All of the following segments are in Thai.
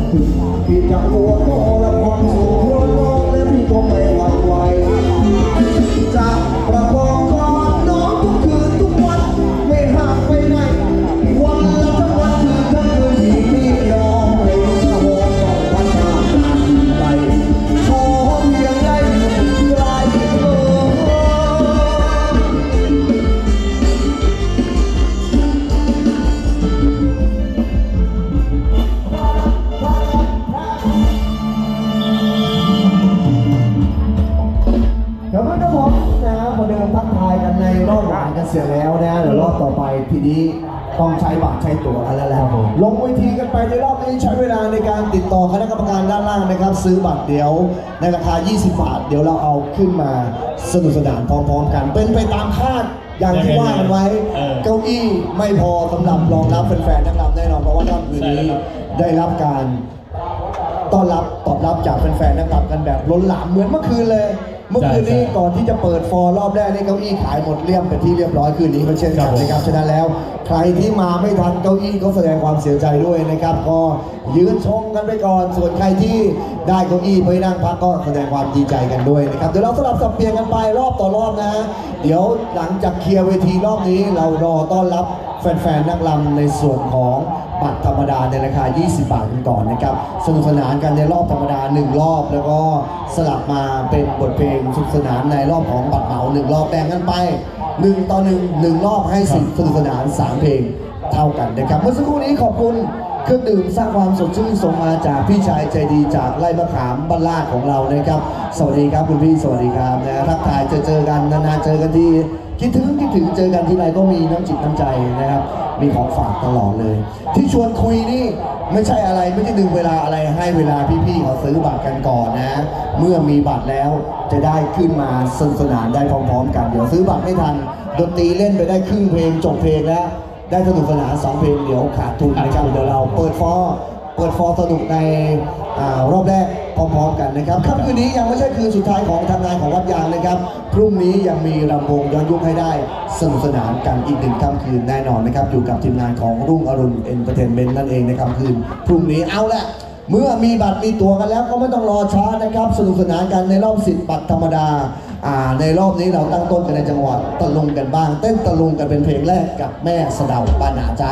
พี่จะกลัวก็ละความสูงร้อนร้อนและพี่ก็ไม่หวั่นไหวจะประคองกอดน้องทุกคืนทุกวันไม่ห่างไปไหนวันละทั้งวันคืนทั้งคืนที่พี่ยอมให้สะโพกต้องพันหน้าไปขอเพียงได้อยู่ใกล้ครับผมนะพอเดินทักทายกันในรอบหวานกันเสร็จแล้วนะเดี๋ยวรอบต่อไปทีนี้ต้องใช้บัตรใช้ตั๋วกันแล้วแหละลงเวทีกันไปในรอบนี้ใช้เวลาในการติดต่อคณะกรรมการด้านล่างนะครับซื้อบัตรเดี๋ยวในราคา20 บาทเดี๋ยวเราเอาขึ้นมาสนุกสนานพร้อมๆกันเป็นไปตามคาดอย่างที่ว่ากันไว้เก้าอี้ไม่พอสำหรับรองรับแฟนๆนะครับแน่นอนเพราะว่าค่ำคืนนี้ได้รับการตอบรับจากแฟนๆนะครับกันแบบล้นหลามเหมือนเมื่อคืนเลยเมื่อคืนนี้ก่อนที่จะเปิดฟอร์รอบแรกนี่เก้าอี้ขายหมดเรียบเป็นที่เรียบร้อยคืนนี้ก็เช่นกันนะครับฉะนั้นแล้วใครที่มาไม่ทันเก้าอี้ก็แสดงความเสียใจด้วยนะครับก็ยืนชมกันไปก่อนส่วนใครที่ได้เก้าอี้ไปนั่งพักก็แสดงความดีใจกันด้วยนะครับเดี๋ยวเราสลับสับเปลี่ยนกันไปรอบต่อรอบนะฮะเดี๋ยวหลังจากเคลียร์เวทีรอบนี้เรารอต้อนรับแฟนๆนักรำในส่วนของบัตรธรรมดาในราคา20 บาทกันก่อนนะครับสนุกสนานกันในรอบธรรมดา1รอบแล้วก็สลับมาเป็นบทเพลงสนุกสนานในรอบของบัตรเหมา1รอบแบ่งกันไป1 ต่อ 1รอบให้สิทธิ์สนุกสนาน3เพลงเท่ากันนะครับเมื่อสักครู่นี้ขอบคุณเครื่องดื่มสร้างความสดชื่นส่งมาจากพี่ชายใจดีจากไร่มะขามบ้านลาดของเรานะครับสวัสดีครับคุณพี่สวัสดีครับนะทักทายเจอกันนานๆเจอกันที่คิดถึงเจอกันที่ไรก็มีน้ำจิตน้ำใจนะครับมีของฝากตลอดเลยที่ชวนคุยนี่ไม่ใช่อะไรไม่ใช่ดึงเวลาอะไรให้เวลาพี่ๆเขาซื้อบัตรกันก่อนนะเมื่อมีบัตรแล้วจะได้ขึ้นมาสนุกสนานได้พร้อมๆกันเดี๋ยวซื้อบัตรไม่ทันดนตรีเล่นไปได้ครึ่งเพลงจบเพลงแล้วได้สนุกสนาน2เพลงเดี๋ยวขาดทุนนะครับเดี๋ยวเราเปิดฟอร์สนุกในรอบแรกพร้อมๆกันนะครับค่ำคืนนี้ยังไม่ใช่คืนสุดท้ายของทำงานของวัดยางนะครับพรุ่งนี้ยังมีรำวงย้อนยุคให้ได้สนุกสนานกันอีก1 ค่ำคืนแน่นอนนะครับอยู่กับทีมงานของรุ่งอรุณเอนเตอร์เทนเมนต์นั่นเองในค่ำคืนพรุ่งนี้เอาละเมื่อมีบัตรมีตั๋วกันแล้วก็ไม่ต้องรอช้านะครับสนุกสนานกันในรอบ10 บัตรธรรมดาในรอบนี้เราตั้งต้นกันในจังหวัดตะลุงกันบ้างเต้นตะลุงกันเป็นเพลงแรกกับแม่สะเดาปานาจ้า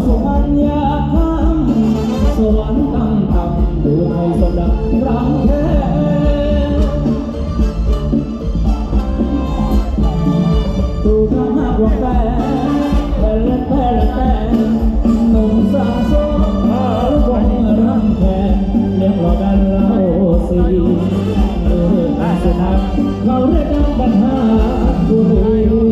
สุพรรณยาคำสวรรค์ตั้งต่ำดูไทยสมดังรำแท้ดูข้ามหักวังแต่หนุ่มสาวโซ่วงรำแค่เลี้ยงรอกันเล่าสีสุนัขเราเรียกกันปัญหาบุรี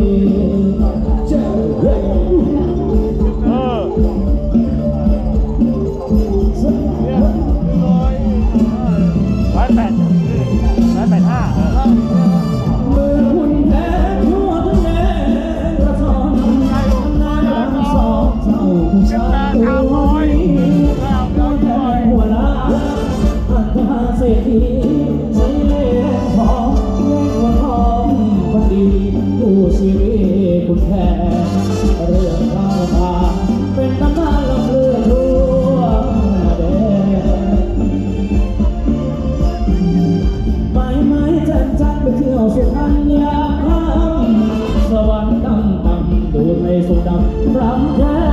ชีวิตคุณแค่เรื่องราวผ่านเป็นตำนานลำเลือดทั่วแดนไปไหมจันไปเที่ยวสุพรรณยาคำสวรรค์ตั้งต่ำดูในสุดดำรำแท้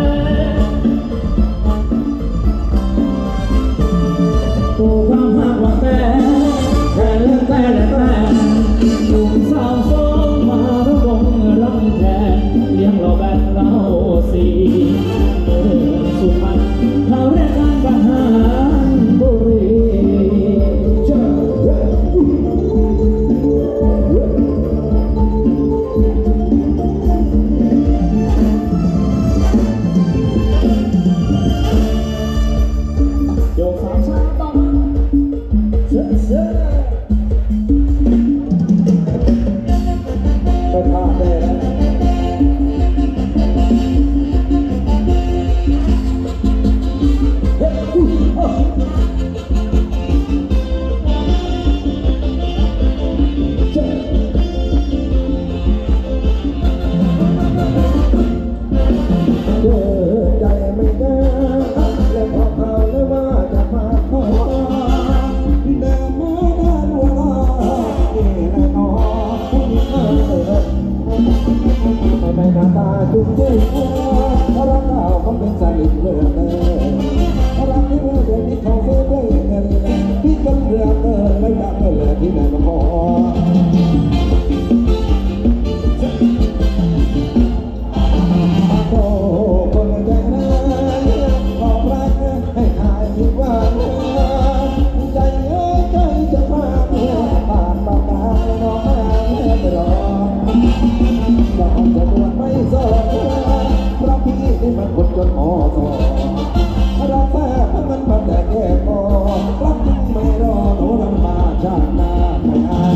ตัวความหักว่าแต่เรื่องแต่หนุ่มสาวโซ่มาระวงรำแทนเลี้ยงเราแบนเราสีสุพรรณเขาเรียกกันปัญหาบุรีโยกสามชาต้องเสือไปพาได้แล้วใจไม่ได้และพอเขาเลยว่าจะพาเข้าเดินมาด้านวัวและนอไม่หน้าตาจุ๊บจิ้มรักเราเขาเป็นสลิดเลือดรักที่เมื่อเดือนที่เขาซื้อได้เงินที่กันเรือเกินไม่ได้เลยที่ไหนมาขอโอ้คนใจร้ายบอกรักให้ทายผิดว่าใจใจจะพาผ่านปากกาน้องไปรอจะบวชไม่สนเพราะพี่นี่มันคนจนหอสอรักแท้มันมาแต่แก่พอรักจริงไม่รอโน้นมาชาติหน้าไม่อาย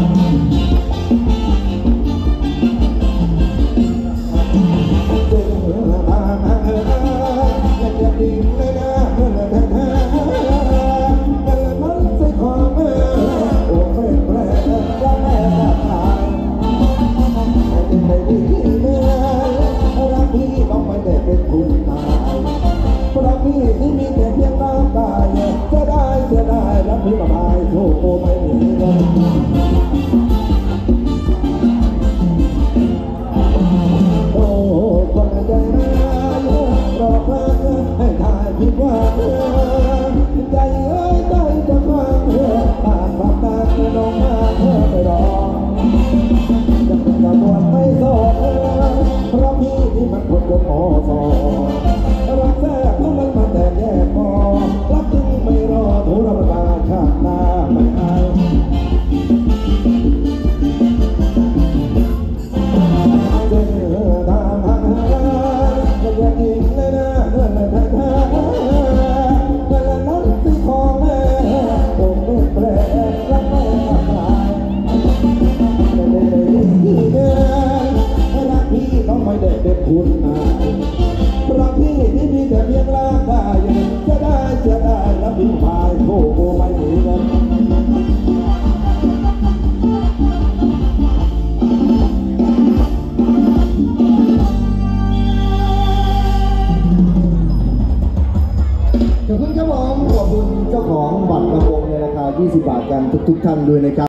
เจอทางจะดิ้งเลยนะเมื่อแท้แต่มันใส่ความโอ้เป็นแรงรักแม่ตายไม่ดีรักพี่ต้องไม่ได้เป็นคุณนายเพราะพี่ที่มีแต่เพียงร่างกายจะได้รักพี่มาบายโธ่ไม่มีเลยโอ้คนใจร้ายรอพระให้ทายผิดว่าใจจะฟังผ่านปากตาน้องมาไปรอจะเป็นตะบวนไม่โซ่เพราะพี่ที่มันคนจะขอสอรักแท้เพราะมันมาแต่แย่พอรักจึงไม่รอโทรมาชาติหน้าไม่อายเจอทางหาจะอยากกินเลยนะเมื่อแท้แต่ละนั้นที่คอแม่ผมไม่แปลรักไม่ตายรักพี่ต้องไม่ได้เป็นคุณนายรักพี่ที่มีแต่เพียงร่างกายจะได้แล้วพี่พายโง่ไม่หนีกันขอบคุณครับผมขอบคุณเจ้าของบัตรลำวงในราคา 20 บาทกันทุกท่านด้วยนะครับ